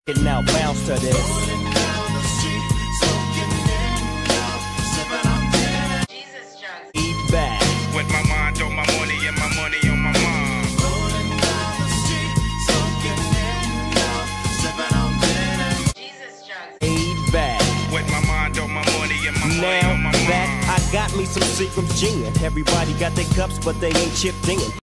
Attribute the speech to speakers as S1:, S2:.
S1: Now bounce to this.
S2: Jesus drugs.
S1: Eat back.
S3: With my mind on my money and my money on my mind.
S2: Jesus drugs.
S1: Eat back.
S3: With my mind on my money and my money
S1: Now
S3: on my mind.
S1: that I got me some Seagram's gin. Everybody got their cups, but they ain't chipped in.